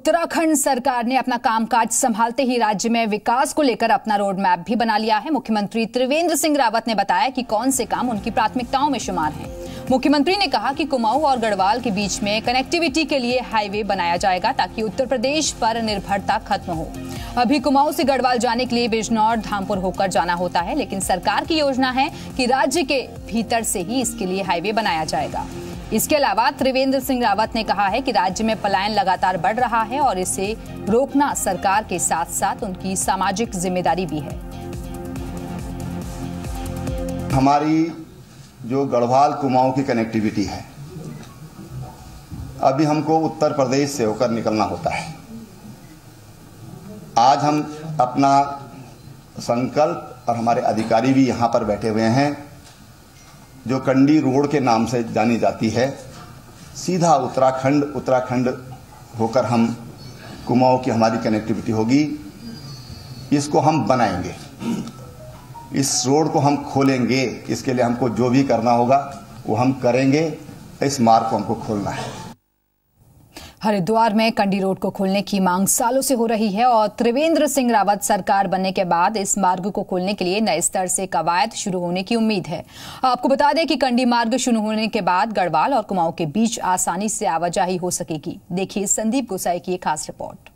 उत्तराखंड सरकार ने अपना कामकाज संभालते ही राज्य में विकास को लेकर अपना रोड मैप भी बना लिया है। मुख्यमंत्री त्रिवेंद्र सिंह रावत ने बताया कि कौन से काम उनकी प्राथमिकताओं में शुमार हैं। मुख्यमंत्री ने कहा कि कुमाऊं और गढ़वाल के बीच में कनेक्टिविटी के लिए हाईवे बनाया जाएगा ताकि उत्तर प्रदेश पर निर्भरता खत्म हो। अभी कुमाऊं से गढ़वाल जाने के लिए बिजनौर धामपुर होकर जाना होता है, लेकिन सरकार की योजना है कि राज्य के भीतर से ही इसके लिए हाईवे बनाया जाएगा। इसके अलावा त्रिवेंद्र सिंह रावत ने कहा है कि राज्य में पलायन लगातार बढ़ रहा है और इसे रोकना सरकार के साथ साथ उनकी सामाजिक जिम्मेदारी भी है। हमारी जो गढ़वाल कुमाऊं की कनेक्टिविटी है, अभी हमको उत्तर प्रदेश से होकर निकलना होता है। आज हम अपना संकल्प और हमारे अधिकारी भी यहाँ पर बैठे हुए हैं, जो कंडी रोड के नाम से जानी जाती है, सीधा उत्तराखंड होकर हम कुमाऊं की हमारी कनेक्टिविटी होगी। इसको हम बनाएंगे, इस रोड को हम खोलेंगे। इसके लिए हमको जो भी करना होगा वो हम करेंगे। इस मार्ग को हमको खोलना है। हरिद्वार में कंडी रोड को खोलने की मांग सालों से हो रही है और त्रिवेंद्र सिंह रावत सरकार बनने के बाद इस मार्ग को खोलने के लिए नए स्तर से कवायद शुरू होने की उम्मीद है। आपको बता दें कि कंडी मार्ग शुरू होने के बाद गढ़वाल और कुमाऊं के बीच आसानी से आवाजाही हो सकेगी। देखिए संदीप गोसाई की एक खास रिपोर्ट।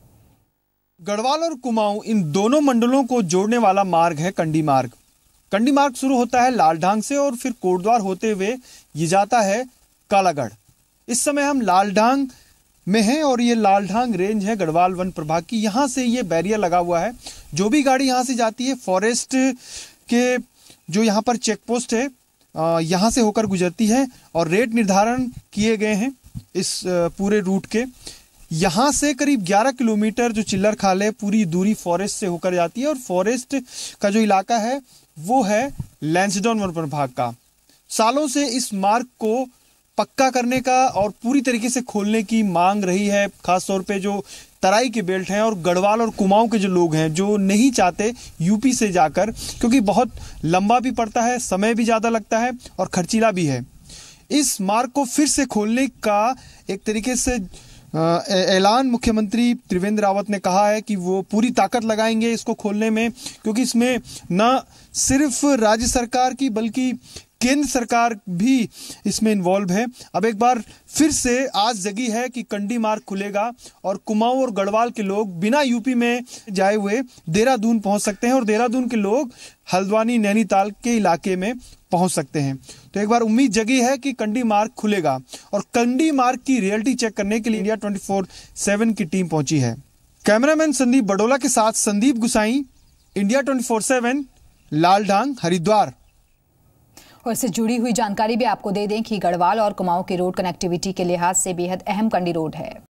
गढ़वाल और कुमाऊं इन दोनों मंडलों को जोड़ने वाला मार्ग है कंडी मार्ग। कंडी मार्ग शुरू होता है लालढांग से और फिर कोटद्वार होते हुए ये जाता है कालागढ़। इस समय हम लालढांग में हैं और ये लालढांग रेंज है गढ़वाल वन प्रभाग की। यहाँ से ये बैरियर लगा हुआ है। जो भी गाड़ी यहाँ से जाती है, फॉरेस्ट के जो यहाँ पर चेक पोस्ट है, यहाँ से होकर गुजरती है और रेट निर्धारण किए गए हैं इस पूरे रूट के। यहाँ से करीब 11 किलोमीटर जो चिल्लर खाल है, पूरी दूरी फॉरेस्ट से होकर जाती है और फॉरेस्ट का जो इलाका है वो है लैंसडाउन वन प्रभाग का। सालों से इस मार्ग को पक्का करने का और पूरी तरीके से खोलने की मांग रही है, खासतौर पे जो तराई के बेल्ट हैं और गढ़वाल और कुमाऊं के जो लोग हैं, जो नहीं चाहते यूपी से जाकर, क्योंकि बहुत लंबा भी पड़ता है, समय भी ज़्यादा लगता है और खर्चीला भी है। इस मार्ग को फिर से खोलने का एक तरीके से ऐलान मुख्यमंत्री त्रिवेंद्र रावत ने कहा है कि वो पूरी ताकत लगाएंगे इसको खोलने में, क्योंकि इसमें न सिर्फ राज्य सरकार की बल्कि केंद्र सरकार भी इसमें इन्वॉल्व है। अब एक बार फिर से आस जगी है कि कंडी मार्ग खुलेगा और कुमाऊं और गढ़वाल के लोग बिना यूपी में जाए हुए देहरादून पहुंच सकते हैं और देहरादून के लोग हल्द्वानी नैनीताल के इलाके में पहुंच सकते हैं। तो एक बार उम्मीद जगी है कि कंडी मार्ग खुलेगा और कंडी मार्ग की रियलिटी चेक करने के लिए इंडिया 24/7 की टीम पहुंची है। कैमरामैन संदीप बडोला के साथ संदीप गुसाई, इंडिया 24/7, लालढांग, हरिद्वार। और इससे जुड़ी हुई जानकारी भी आपको दे दें कि गढ़वाल और कुमाऊं के रोड कनेक्टिविटी के लिहाज से बेहद अहम कंडी रोड है।